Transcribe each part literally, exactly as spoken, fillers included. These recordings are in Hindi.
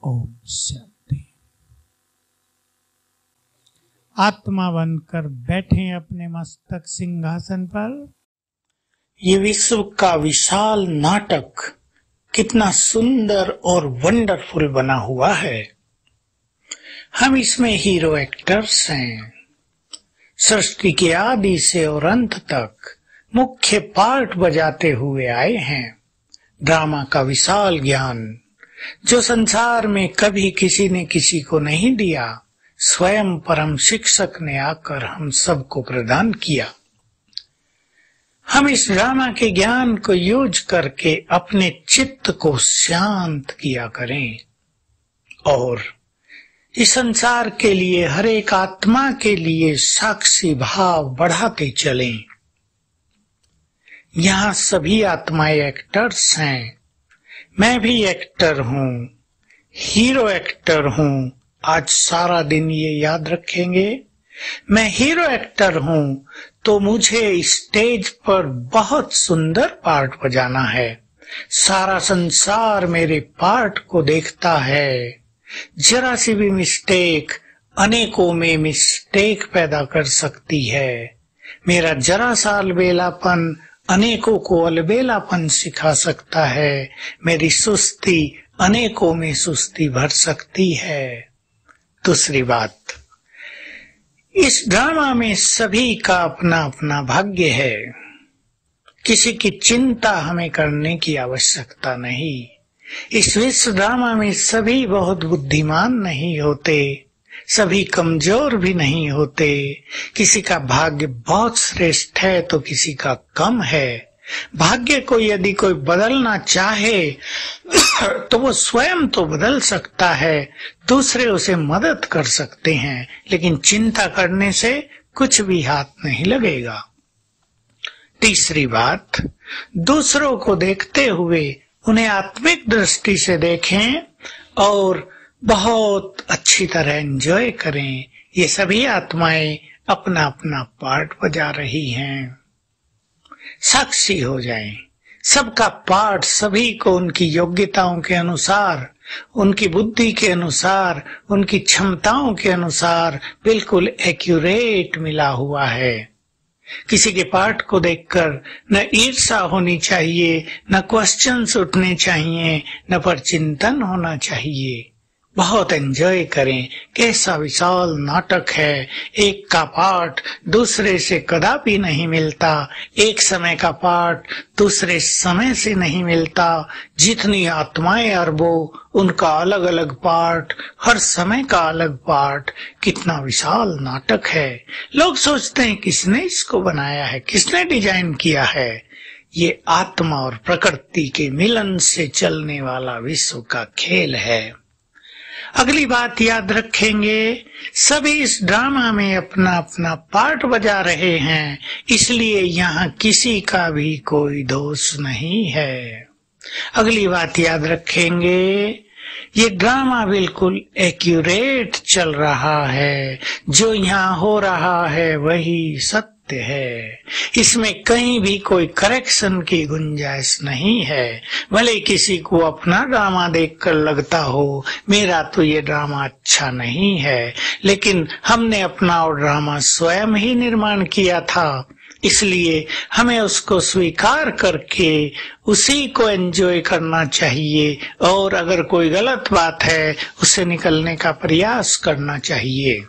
ओम शांति। आत्मा बनकर बैठे अपने मस्तक सिंहासन पर। ये विश्व का विशाल नाटक कितना सुंदर और वंडरफुल बना हुआ है। हम इसमें हीरो एक्टर्स हैं। सृष्टि के आदि से और अंत तक मुख्य पार्ट बजाते हुए आए हैं। ड्रामा का विशाल ज्ञान जो संसार में कभी किसी ने किसी को नहीं दिया, स्वयं परम शिक्षक ने आकर हम सबको प्रदान किया। हम इस ड्रामा के ज्ञान को यूज करके अपने चित्त को शांत किया करें और इस संसार के लिए, हर एक आत्मा के लिए साक्षी भाव बढ़ाते चलें। यहाँ सभी आत्माएं एक्टर्स हैं। मैं भी एक्टर हूँ, हीरो एक्टर हूँ। आज सारा दिन ये याद रखेंगे। मैं हीरो एक्टर हूँ तो मुझे स्टेज पर बहुत सुंदर पार्ट बजाना है। सारा संसार मेरे पार्ट को देखता है। जरा सी भी मिस्टेक अनेकों में मिस्टेक पैदा कर सकती है। मेरा जरा सा अलबेलापन अनेकों को अलबेलापन सिखा सकता है। मेरी सुस्ती अनेकों में सुस्ती भर सकती है। दूसरी बात, इस ड्रामा में सभी का अपना अपना भाग्य है। किसी की चिंता हमें करने की आवश्यकता नहीं। इस विश्व ड्रामा में सभी बहुत बुद्धिमान नहीं होते, सभी कमजोर भी नहीं होते। किसी का भाग्य बहुत श्रेष्ठ है तो किसी का कम है। भाग्य को यदि कोई बदलना चाहे तो वो स्वयं तो बदल सकता है, दूसरे उसे मदद कर सकते हैं, लेकिन चिंता करने से कुछ भी हाथ नहीं लगेगा। तीसरी बात, दूसरों को देखते हुए उन्हें आत्मिक दृष्टि से देखें और बहुत अच्छी तरह एंजॉय करें। ये सभी आत्माएं अपना अपना पार्ट बजा रही हैं। साक्षी हो जाएं। सबका पार्ट सभी को उनकी योग्यताओं के अनुसार, उनकी बुद्धि के अनुसार, उनकी क्षमताओं के अनुसार बिल्कुल एक्यूरेट मिला हुआ है। किसी के पार्ट को देखकर न ईर्ष्या होनी चाहिए, न क्वेश्चंस उठने चाहिए, न पर चिंतन होना चाहिए। बहुत एंजॉय करें। कैसा विशाल नाटक है। एक का पार्ट दूसरे से कदापि नहीं मिलता। एक समय का पार्ट दूसरे समय से नहीं मिलता। जितनी आत्माएं अरबों, उनका अलग अलग पार्ट, हर समय का अलग पार्ट। कितना विशाल नाटक है। लोग सोचते हैं किसने इसको बनाया है, किसने डिजाइन किया है। ये आत्मा और प्रकृति के मिलन से चलने वाला विश्व का खेल है। अगली बात याद रखेंगे, सभी इस ड्रामा में अपना अपना पार्ट बजा रहे हैं, इसलिए यहाँ किसी का भी कोई दोष नहीं है। अगली बात याद रखेंगे, ये ड्रामा बिल्कुल एक्यूरेट चल रहा है। जो यहाँ हो रहा है वही सत्य है। इसमें कहीं भी कोई करेक्शन की गुंजाइश नहीं है। भले किसी को अपना ड्रामा देखकर लगता हो मेरा तो ये ड्रामा अच्छा नहीं है, लेकिन हमने अपना और ड्रामा स्वयं ही निर्माण किया था, इसलिए हमें उसको स्वीकार करके उसी को एंजॉय करना चाहिए और अगर कोई गलत बात है उससे निकलने का प्रयास करना चाहिए।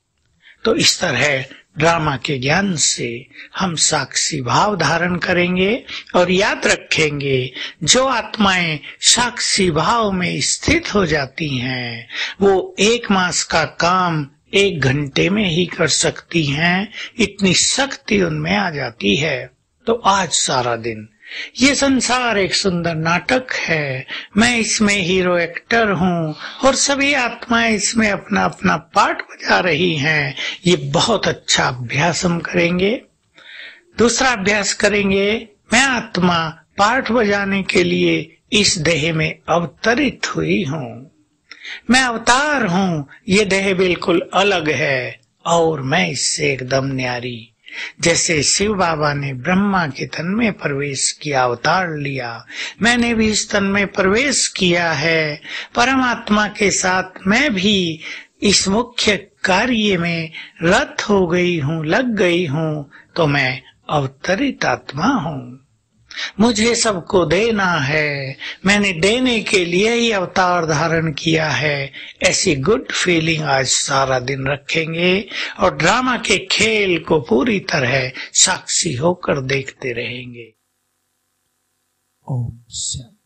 तो इस तरह ड्रामा के ज्ञान से हम साक्षी भाव धारण करेंगे और याद रखेंगे, जो आत्माएं साक्षी भाव में स्थित हो जाती हैं वो एक मास का काम एक घंटे में ही कर सकती हैं। इतनी शक्ति उनमें आ जाती है। तो आज सारा दिन ये संसार एक सुंदर नाटक है। मैं इसमें हीरो एक्टर हूँ और सभी आत्माएं इसमें अपना अपना पार्ट बजा रही हैं। ये बहुत अच्छा अभ्यास हम करेंगे। दूसरा अभ्यास करेंगे, मैं आत्मा पार्ट बजाने के लिए इस देह में अवतरित हुई हूँ। मैं अवतार हूँ। ये देह बिल्कुल अलग है और मैं इससे एकदम न्यारी। जैसे शिव बाबा ने ब्रह्मा के तन में प्रवेश किया, अवतार लिया, मैंने भी इस तन में प्रवेश किया है। परमात्मा के साथ मैं भी इस मुख्य कार्य में रत हो गई हूँ, लग गई हूँ, तो मैं अवतरित आत्मा हूँ। मुझे सबको देना है, मैंने देने के लिए ही अवतार धारण किया है। ऐसी गुड फीलिंग आज सारा दिन रखेंगे और ड्रामा के खेल को पूरी तरह साक्षी होकर देखते रहेंगे। ओम शांति।